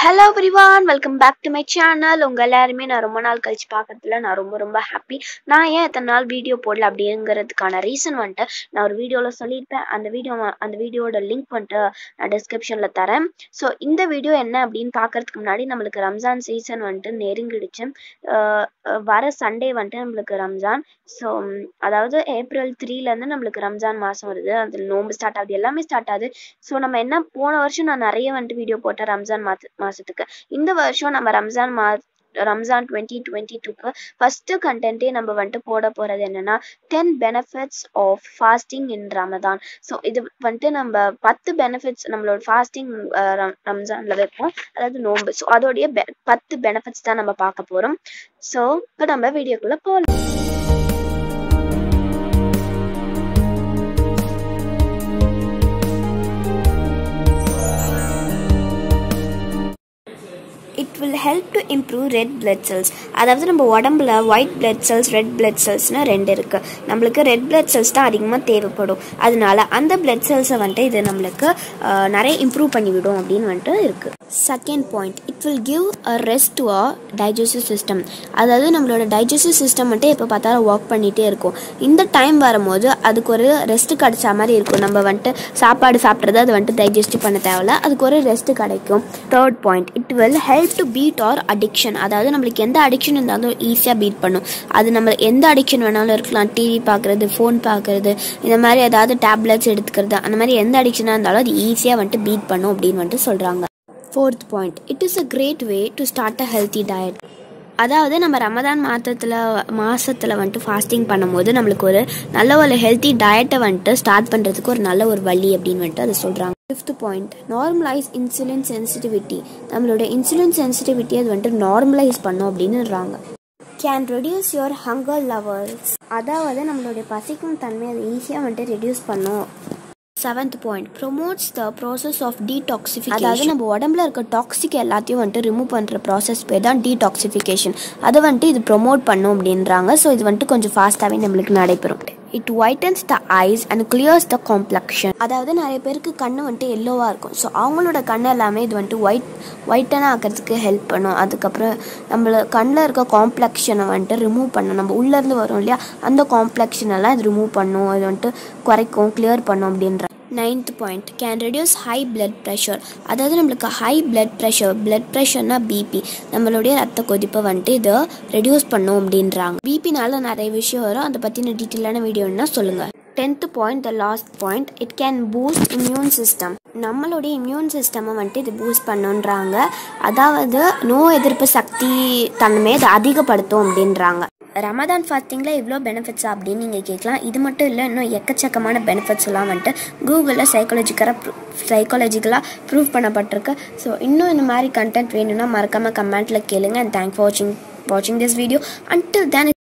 Hello everyone, welcome back to my channel. உங்க எல்லாருமே நான் ரொம்ப நாள் கழிச்சு பார்க்கறதுல நான் ரொம்ப ஹாப்பி. நான் ஏன் இத்தனை நாள் வீடியோ போடல அப்படிங்கிறதுக்கான ரீசன் வந்துட்டு நான் ஒரு வீடியோவில் சொல்லியிருப்பேன். அந்த வீடியோட லிங்க் வந்துட்டு நான் டிஸ்கிரிப்ஷனில் தரேன். ஸோ இந்த வீடியோ என்ன அப்படின்னு பார்க்கறதுக்கு முன்னாடி நம்மளுக்கு ரம்ஜான் சீசன் வந்துட்டு நெருங்கிடுச்சு. வர சண்டே வந்துட்டு நம்மளுக்கு ரம்ஜான். ஸோ அதாவது ஏப்ரல் 3லேருந்து நம்மளுக்கு ரம்ஜான் மாதம் வருது. அதில் நோம்பு ஸ்டார்ட் ஆகுது, எல்லாமே ஸ்டார்ட் ஆகுது. ஸோ நம்ம என்ன போன வருஷம் நான் நிறைய வந்துட்டு வீடியோ போட்டேன் ரம்ஜான் மாசத்துக்கு. இந்த வருஷம் நம்ம ரம்ஜான் 2022க்கு ஃபர்ஸ்ட் கண்டென்ட்டே நம்ம வந்துட்டு போட போறது என்னன்னா 10 benefits of fasting in Ramadan. So இது வந்துட்டு நம்ம 10 பெனிஃபிட்ஸ் நம்மளோட ஃபாஸ்டிங் ரம்ஜான்ல வைப்போம், அதாவது நோம்பு. ஸோ அதோடைய 10 பெனிஃபிட்ஸ் தான் நம்ம பார்க்க போறோம். ஸோ இப்போ நம்ம வீடியோக்குள்ள போகலாம். It will help to improve red blood cells. அதாவது நம்ம உடம்புல white blood cells, red blood செல்ஸ்னு ரெண்டு இருக்கு. நம்மளுக்கு ரெட் பிளட் செல்ஸ் தான் அதிகமாக தேவைப்படும். அதனால அந்த பிளட் செல்ஸை வந்துட்டு இது நம்மளுக்கு நிறைய இம்ப்ரூவ் பண்ணிவிடும் அப்படின்னு வந்துட்டு இருக்கு. Second point, it will give a rest to a digestive system. அதாவது நம்மளோட டைஜஸ்டிவ் சிஸ்டம் வந்துட்டு எப்போ பார்த்தாலும் ஒர்க் பண்ணிகிட்டே இருக்கும். இந்த டைம் வரும்போது அதுக்கு ஒரு ரெஸ்ட் கிடைச்ச மாதிரி இருக்கும். நம்ம வந்துட்டு சாப்பாடு சாப்பிட்றது அது வந்துட்டு டைஜஸ்டிவ் பண்ண தேவையில்ல, அதுக்கு ஒரு ரெஸ்ட் கிடைக்கும். Third point, it will help to beat our addiction. அதாவது நம்மளுக்கு எந்த அடிக்ஷன் இருந்தாலும் ஈஸியாக பீட் பண்ணும். அது நம்ம எந்த அடிக்ஷன் வேணாலும் இருக்கலாம், டிவி பார்க்குறது, ஃபோன் பார்க்குறது, இந்த மாதிரி ஏதாவது டேப்லெட்ஸ் எடுத்துக்கிறது, அந்த மாதிரி எந்த அடிக்ஷனாக இருந்தாலும் அது ஈஸியாக வந்துட்டு பீட் பண்ணும் அப்படின்னு வந்துட்டு சொல்கிறாங்க. Fourth point, it is a great way to start a healthy diet. அதாவது நம்ம ரமதான் மாதத்தில் வந்துட்டு ஃபாஸ்டிங் பண்ணும்போது நம்மளுக்கு ஒரு நல்ல ஒரு ஹெல்த்தி டயட்டை வந்துட்டு ஸ்டார்ட் பண்ணுறதுக்கு ஒரு நல்ல ஒரு வழி அப்படின்னு வந்துட்டு அதை சொல்கிறாங்க. Fifth point, normalize insulin sensitivity. நம்மளோட இன்சுலின் சென்சிட்டிவிட்டி அது வந்துட்டு நார்மலைஸ் பண்ணும் அப்படின்னுறாங்க. Can reduce your hunger levels. அதாவது நம்மளுடைய பசிக்கும் தன்மை அதை ஈஸியாக வந்துட்டு ரெடியூஸ் பண்ணும். Seventh point, promotes the process of detoxification. அதாவது நம்ம உடம்புல இருக்க டாக்ஸிக் எல்லாத்தையும் வந்துட்டு ரிமூவ் பண்ணுற ப்ராசஸ் பேர் தான் டீடாக்சிஃபிகேஷன். அதை வந்துட்டு இது ப்ரொமோட் பண்ணும் அப்படின்றாங்க. ஸோ இது வந்துட்டு கொஞ்சம் ஃபாஸ்ட்டாகவே நம்மளுக்கு நடைபெறும். It whitens the eyes and clears the complexion. அதாவது நிறைய பேருக்கு கண்ணு வந்துட்டு எல்லோவாக இருக்கும். ஸோ அவங்களோட கண்ணு எல்லாமே இது வந்துட்டு ஒயிட்டனாக ஆக்கிறதுக்கு ஹெல்ப் பண்ணும். அதுக்கப்புறம் நம்மள கண்ணில் இருக்க காம்ப்ளெக்ஷனை வந்துட்டு ரிமூவ் பண்ணும். நம்ம உள்ளேருந்து வரும் இல்லையா, அந்த காம்ப்ளெக்ஷன் எல்லாம் இது ரிமூவ் பண்ணும், இது வந்துட்டு குறைக்கும், கிளியர் பண்ணும் அப்படின்ற. Ninth point, can reduce high blood pressure. அதாவது நம்மளுக்கு ஹை பிளட் ப்ரெஷர்னா பிபி, நம்மளுடைய ரத்த கொதிப்பை வந்துட்டு இதை ரெடியூஸ் பண்ணும் அப்படின்றாங்க. பிபினால நிறைய விஷயம் வரும், அதை பற்றின டீட்டெயிலான வீடியோன்னா சொல்லுங்கள். 10th point, the last point, it can boost immune system. நம்மளுடைய இம்யூன் சிஸ்டமை வந்துட்டு இது பூஸ்ட் பண்ணுன்றாங்க. அதாவது நோய் எதிர்ப்பு சக்தி தன்மையை அதை அதிகப்படுத்தும் அப்படின்றாங்க. ரமதான் ஃபாஸ்டிங்கில் இவ்வளோ பெனிஃபிட்ஸா அப்படின்னு நீங்கள் கேட்கலாம். இது மட்டும் இல்லை, இன்னும் எக்கச்சக்கமான பெனிஃபிட்ஸ் எல்லாம் வந்துட்டு கூகுளில் சைக்காலஜிக்கலாக ப்ரூவ் பண்ணப்பட்டிருக்கு. ஸோ இன்னும் இந்த மாதிரி கண்டென்ட் வேணும்னா மறக்காமல் கமெண்ட்டில் கேளுங்க. அண்ட் தேங்க்ஸ் ஃபார் வாட்சிங் திஸ் வீடியோ. Until then